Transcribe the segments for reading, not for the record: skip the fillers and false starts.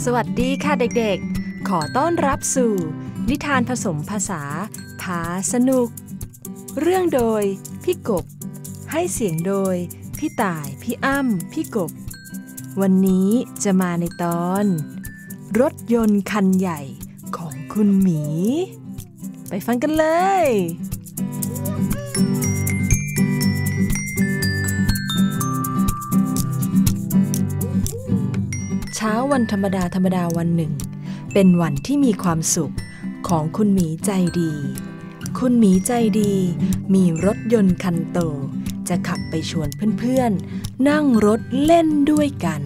สวัสดีค่ะเด็กๆขอต้อนรับสู่นิทานผสมภาษาพาสนุกเรื่องโดยพี่กบให้เสียงโดยพี่ต่ายพี่อ้ำพี่กบวันนี้จะมาในตอนรถยนต์คันใหญ่ของคุณหมีไปฟังกันเลยเช้าวันธรรมดาวันหนึ่งเป็นวันที่มีความสุขของคุณหมีใจดีคุณหมีใจดีมีรถยนต์คันโตจะขับไปชวนเพื่อนๆนั่งรถเล่นด้วยกัน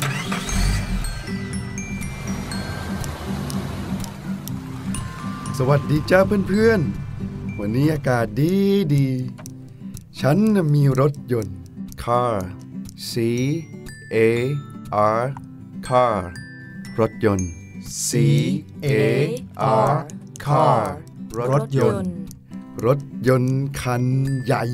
สวัสดีจ้าเพื่อนๆวันนี้อากาศดีฉันมีรถยนต์ car C A R car รถยนต์ C A R car รถยนต์คันใหญ่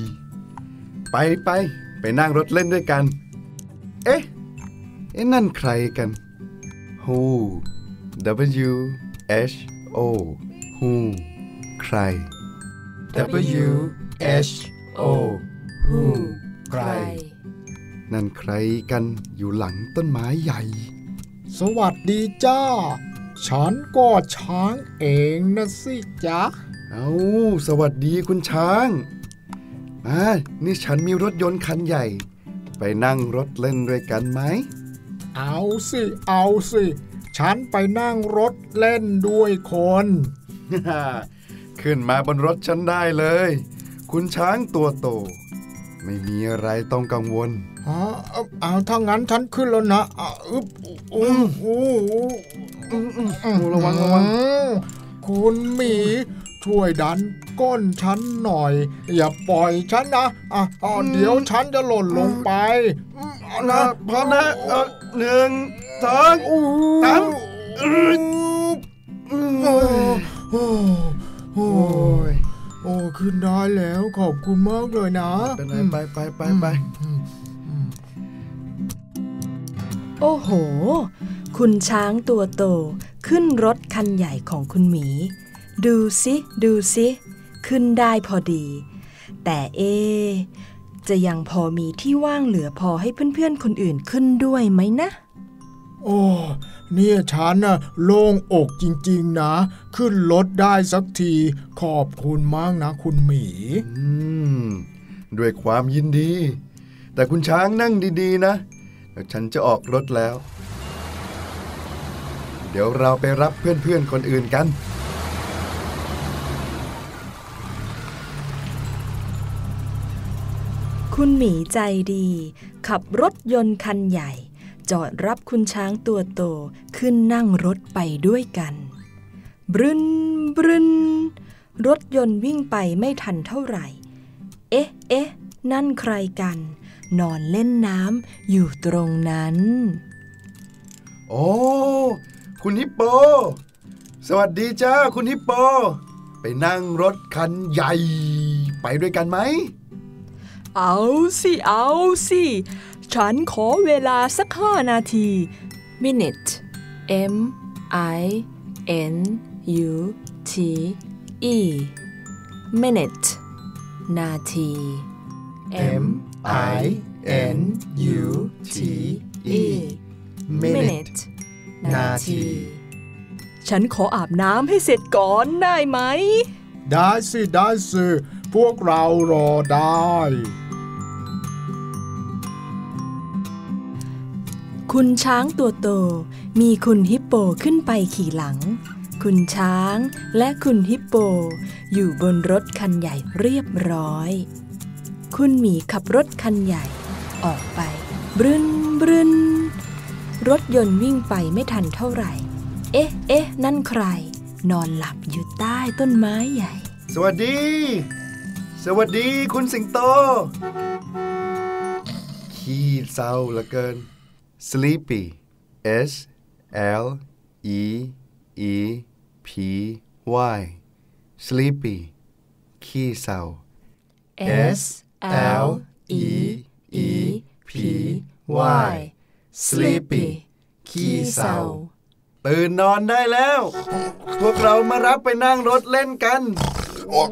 ไปนั่งรถเล่นด้วยกันเอ๊ะนั่นใครกัน Who W H O Who ใคร W H O Who ใครนั่นใครกันอยู่หลังต้นไม้ใหญ่สวัสดีจ้าฉันก็ช้างเองนะสิจ๊ะสวัสดีคุณช้างนี่ฉันมีรถยนต์คันใหญ่ไปนั่งรถเล่นด้วยกันไหมเอาสิฉันไปนั่งรถเล่นด้วยคนขึ้นมาบนรถฉันได้เลยคุณช้างตัวโตไม่มีอะไรต้องกังวลถ้างั้นฉันขึ้นแล้วนะระวังคุณหมีช่วยดันก้นฉันหน่อยอย่าปล่อยฉันนะเดี๋ยวฉันจะหล่นลงไปนะพร้อมนะ1 2 3 ขึ้นได้แล้วขอบคุณมากเลยนะเป็นไรไปโอ้โหคุณช้างตัวโตขึ้นรถคันใหญ่ของคุณหมีดูสิขึ้นได้พอดีแต่จะยังพอมีที่ว่างเหลือพอให้เพื่อนๆคนอื่นขึ้นด้วยไหมนะเนี่ยฉันน่ะโล่งอกจริงๆนะขึ้นรถได้สักทีขอบคุณมากนะคุณหมีด้วยความยินดีแต่คุณช้างนั่งดีๆนะฉันจะออกรถแล้วเดี๋ยวเราไปรับเพื่อนๆคนอื่นกันคุณหมีใจดีขับรถยนต์คันใหญ่จอดรับคุณช้างตัวโตขึ้นนั่งรถไปด้วยกันบรึนรถยนต์วิ่งไปไม่ทันเท่าไหร่เอ๊ะนั่นใครกันนอนเล่นน้ำอยู่ตรงนั้นโอ้คุณฮิปโปสวัสดีจ้าคุณฮิปโปไปนั่งรถคันใหญ่ไปด้วยกันไหมเอาสิฉันขอเวลาสัก5 นาที minute M I N U T E minute นาที M I N U T E minute นาทีฉันขออาบน้ำให้เสร็จก่อนได้ไหมได้สิพวกเรารอได้คุณช้างตัวโตมีคุณฮิปโปขึ้นไปขี่หลังคุณช้างและคุณฮิปโปอยู่บนรถคันใหญ่เรียบร้อยคุณหมีขับรถคันใหญ่ออกไปบรึนรถยนต์วิ่งไปไม่ทันเท่าไหร่เอ๊ะนั่นใครนอนหลับอยู่ใต้ต้นไม้ใหญ่สวัสดีคุณสิงโตขี้เศร้าเหลือเกิน Sleepy S L E E P Y Sleepy ขี้เศร้า S L E E P Y Sleepy ขี้เศร้าตื่นนอนได้แล้ว พวกเรามารับไปนั่งรถเล่นกันโอ้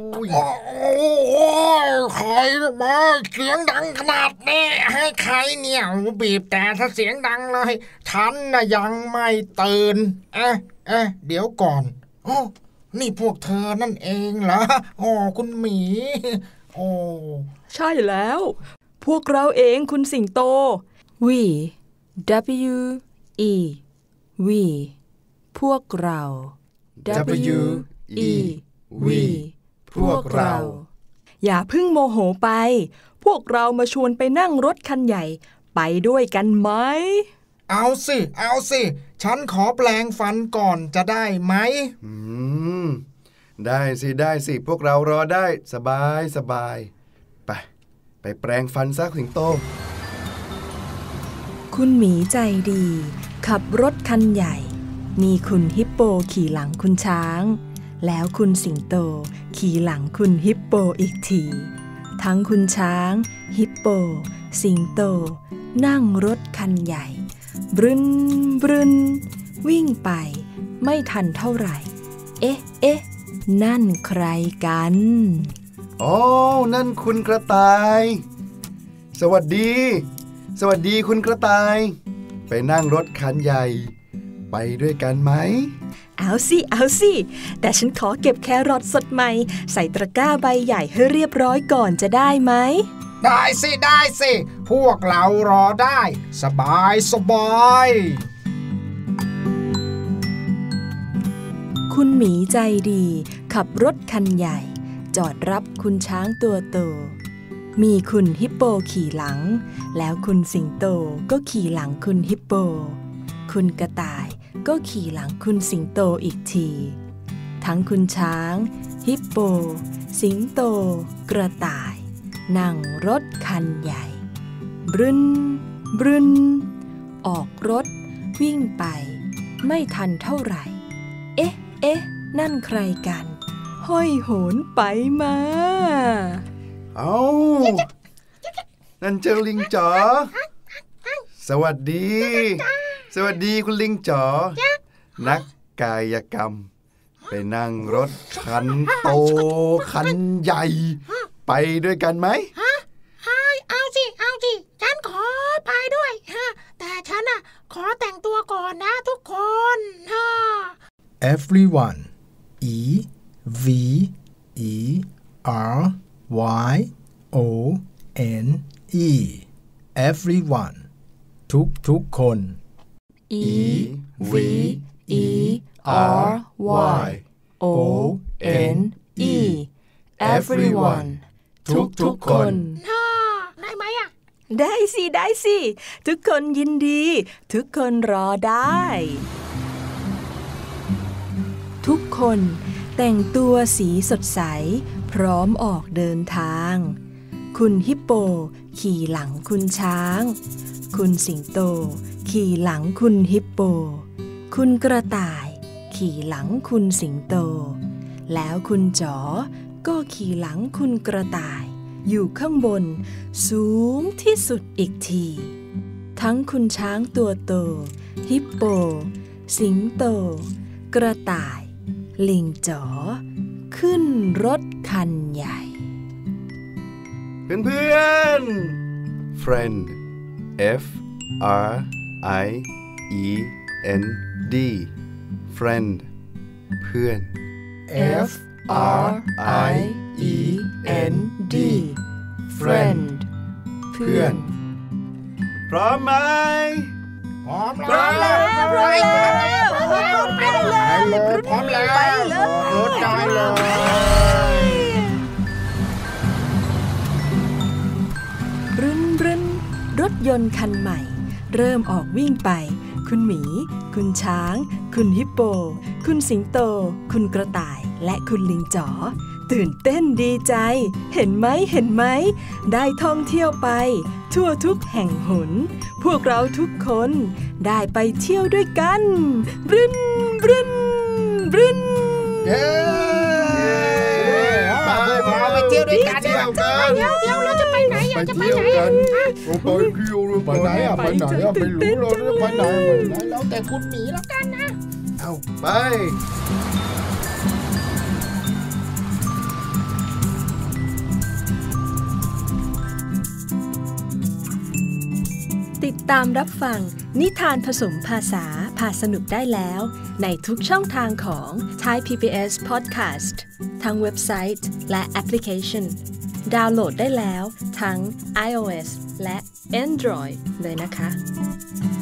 ใครมาเสียงดังขนาดนี้ให้ใครเนี่ยบีบแต่ถ้าเสียงดังเลยฉันน่ะยังไม่ตื่นเดี๋ยวก่อนโอ้นี่พวกเธอนั่นเองเหรอคุณหมีใช่แล้วพวกเราเองคุณสิงโต We W E We พวกเรา W E We พวกเราอย่าเพิ่งโมโหไปพวกเรามาชวนไปนั่งรถคันใหญ่ไปด้วยกันไหมเอาสิฉันขอแปลงฟันก่อนจะได้ไหมได้สิพวกเรารอได้สบายไปแปลงฟันซะสิงโตคุณหมีใจดีขับรถคันใหญ่มีคุณฮิปโปขี่หลังคุณช้างแล้วคุณสิงโตขี่หลังคุณฮิปโปอีกทีทั้งคุณช้างฮิปโปสิงโตนั่งรถคันใหญ่บรึนวิ่งไปไม่ทันเท่าไหร่เอ๊ะนั่นใครกันนั่นคุณกระต่ายสวัสดีคุณกระต่ายไปนั่งรถคันใหญ่ไปด้วยกันไหมเอาสิแต่ฉันขอเก็บแครอทสดใหม่ใส่ตะกร้าใบใหญ่ให้เรียบร้อยก่อนจะได้ไหมได้สิพวกเรารอได้สบายคุณหมีใจดีขับรถคันใหญ่จอดรับคุณช้างตัวโตมีคุณฮิปโปขี่หลังแล้วคุณสิงโตก็ขี่หลังคุณฮิปโปคุณกระต่ายก็ขี่หลังคุณสิงโตอีกทีทั้งคุณช้างฮิปโปสิงโตกระต่ายนั่งรถคันใหญ่บรึนออกรถวิ่งไปไม่ทันเท่าไหร่เอ๊ะนั่นใครกันห้อยโหนไปมานั่นเจ้าลิงจ๋อสวัสดีคุณลิงจ๋อนักกายกรรมไปนั่งรถคันโตคันใหญ่ไปด้วยกันไหมเอาสิฉันขอไปด้วยแต่ฉันขอแต่งตัวก่อนนะทุกคน Everyone E V E R Y O N E Everyone ทุกคน E V E R Y O N E Everyone ทุกคนได้ไหมได้สิทุกคนยินดีทุกคนรอได้ทุกคนแต่งตัวสีสดใสพร้อมออกเดินทางคุณฮิปโปขี่หลังคุณช้างคุณสิงโตขี่หลังคุณฮิปโปคุณกระต่ายขี่หลังคุณสิงโตแล้วคุณจ๋อก็ขี่หลังคุณกระต่ายอยู่ข้างบนสูงที่สุดอีกทีทั้งคุณช้างตัวโตฮิปโปสิงโตกระต่ายลิงจ๋อขึ้นรถคันใหญ่เพื่อน friend F R I E N D friend เพื่อน F R I E N D friend เพื่อนพร้อมไหมพร้อมแล้วไปเลยพร้อมแล้วรถได้เลยรึนรถยนต์คันใหม่เริ่มออกวิ่งไปคุณหมีคุณช้างคุณฮิปโปคุณสิงโตคุณกระต่ายและคุณลิงจ๋อตื่นเต้นดีใจเห็นไหมได้ท่องเที่ยวไปทั่วทุกแห่งหนพวกเราทุกคนได้ไปเที่ยวด้วยกันบรึนเย้ไปเที่ยวด้วยกันเดี๋ยวเราจะไปไหนจะไปไหนไปไหนไม่รู้เราจะไปไหนแล้วแต่คุณหมีแล้วกันนะเอาไปติดตามรับฟังนิทานผสมภาษาพาสนุกได้แล้วในทุกช่องทางของ Thai PBS Podcast ทั้งเว็บไซต์และแอปพลิเคชันดาวน์โหลดได้แล้วทั้ง iOS และ Android เลยนะคะ